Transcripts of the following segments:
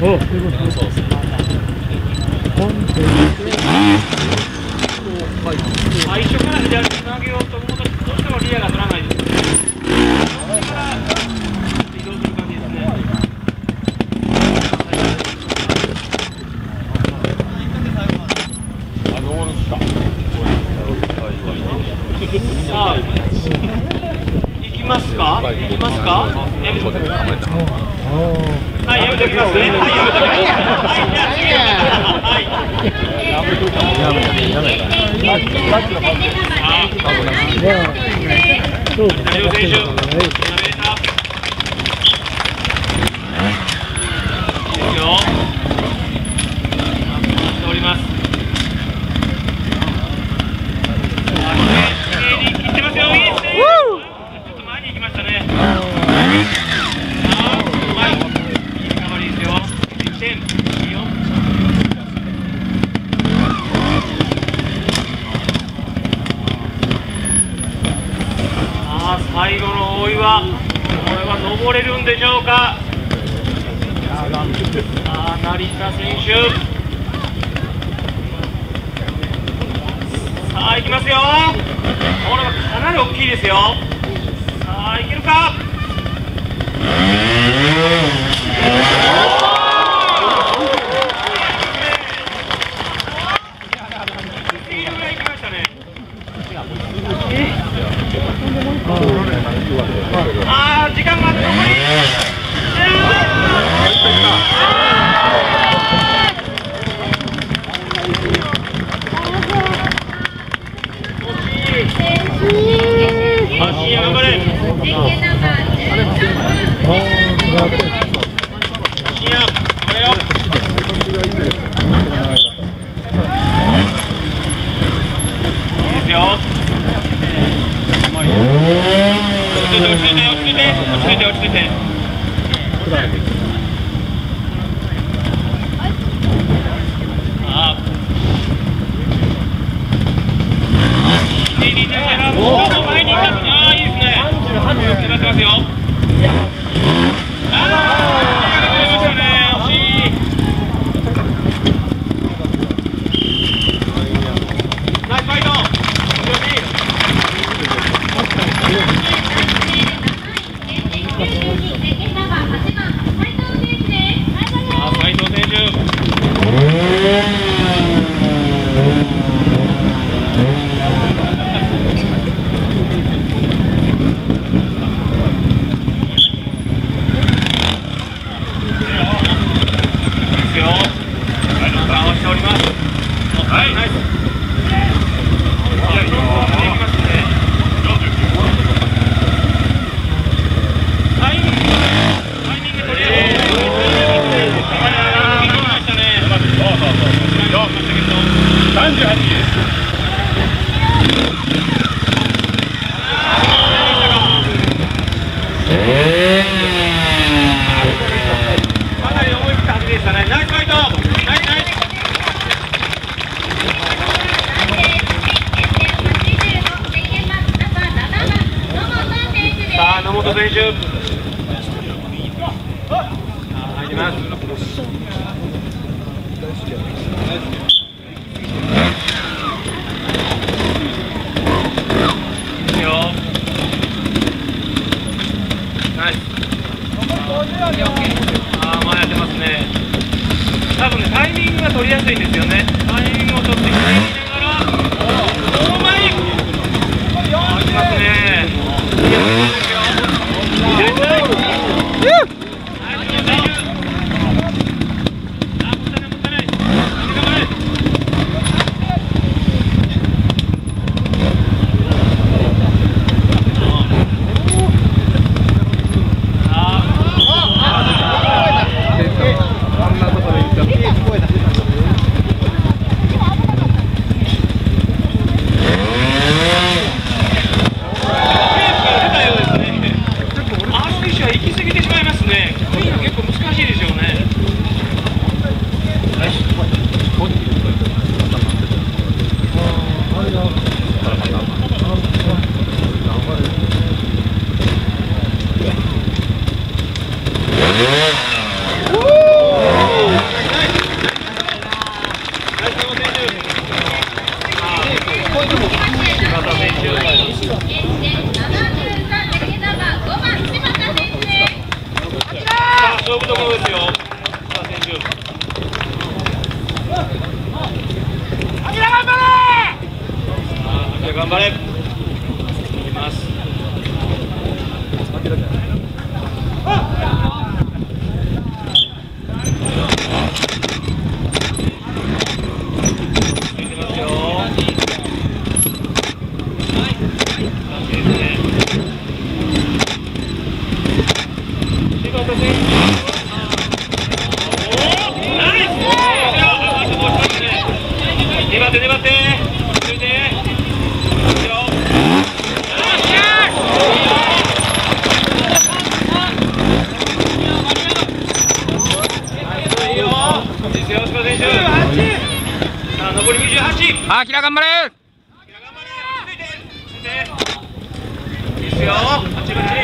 そうそうそう。最初から左に投げようと思うとどうしてもリアが取らないです。それから移動する感じですね。さあ、行きますか？行きますか？はい、やめときますね。はい、やめときます。はい、最後の大岩、これは登れるんでしょうか。成田選手、さあ行きますよ。これはかなり大きいですよ。さあいけるか。時間が残り。頑張れ。落ち着いて。前に行った。いいですね。狙ってますよ。ナイスファイト。斉藤選手。野本選手、入ります。いいよ。ナイス。前やってますね。多分ね、タイミングが取りやすいんですよね。タイミングを取って入りながら、この前にいきますね。 勝負どころですよ。さあ選手。あきら頑張れ。あきら頑張れ。いきます。粘って、ついて、残り28。 あきら頑張れ。 いいですよ。8分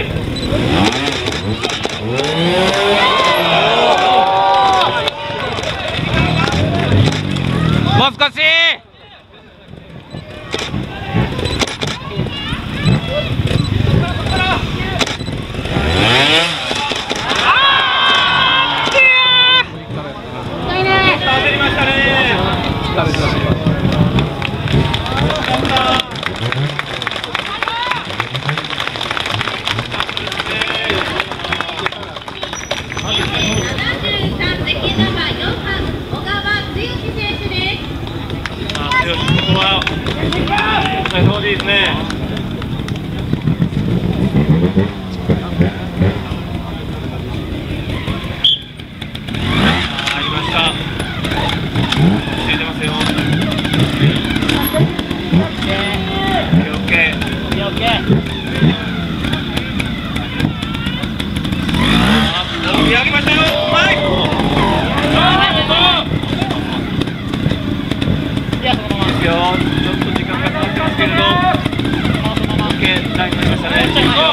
もう少し。 焦りましたね。ここは抑えてほしいですね。ありました。ついてますよ。オッケー。見上げましたよ。うまい。ちょっと時間がかかってますけれど、OK、タイムになりましたね。いいですよ。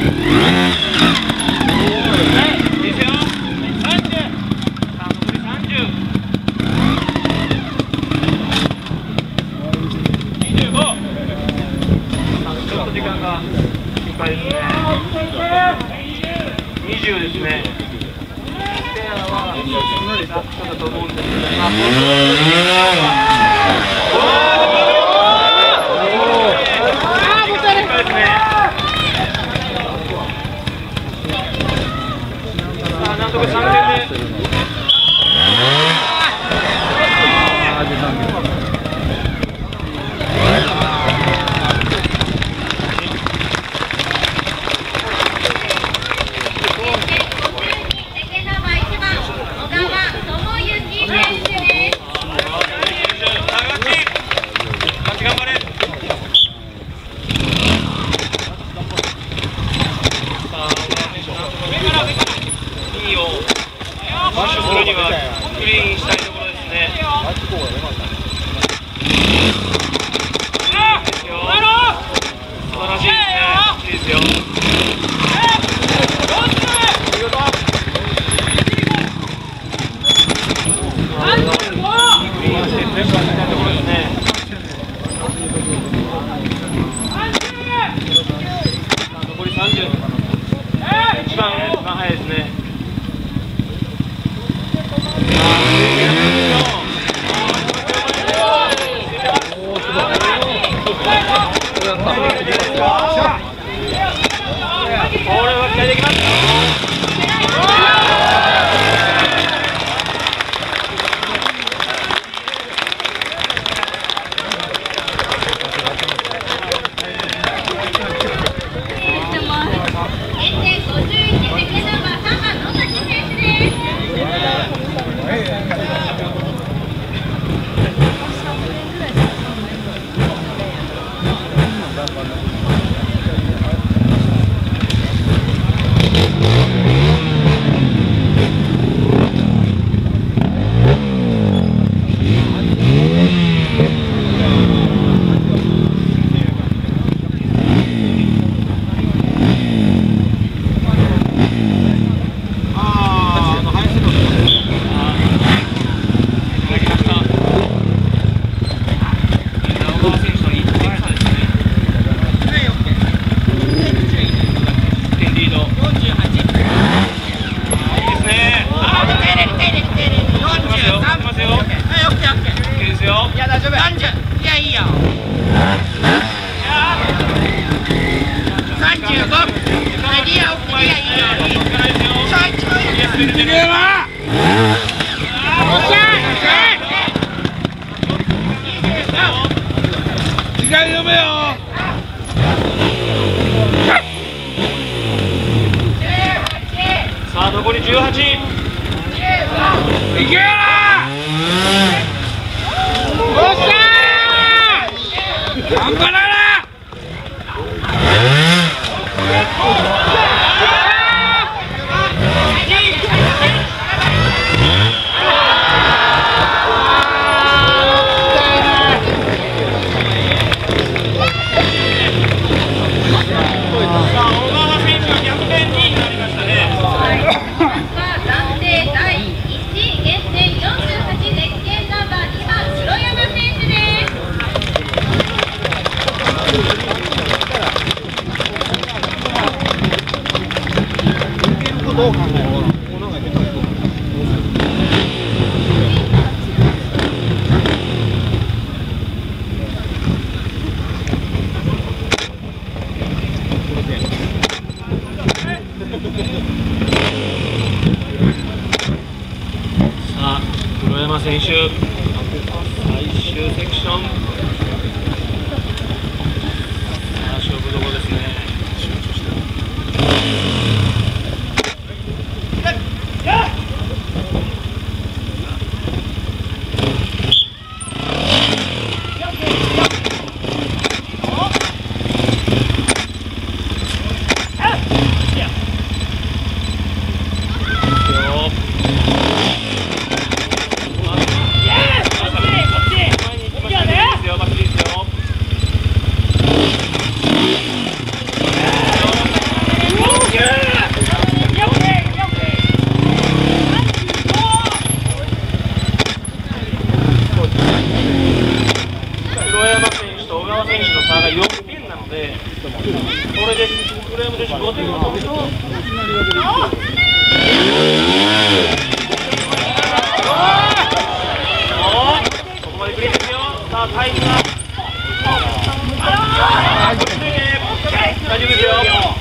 さあ、残り30。ちょっと時間が心配ですね。20ですね。だと思うんですけど、なんとか3点目。マッシュするにはクリーンしたいところですね。素晴らしいですね。いいですよ。クリーンして全部当てたいところですね。残り30。一番早いですね。 時間読めよ。 さあ残り18。 いけよな。おっしゃー。頑張らな。 どう考えよう。 さあ黒山選手、最終セクション。さあ勝負どころですね。選手の差が4点なので、これで黒山選手5点を取ると、ここまでクリアですよ。さあタイムが大丈夫ですよ。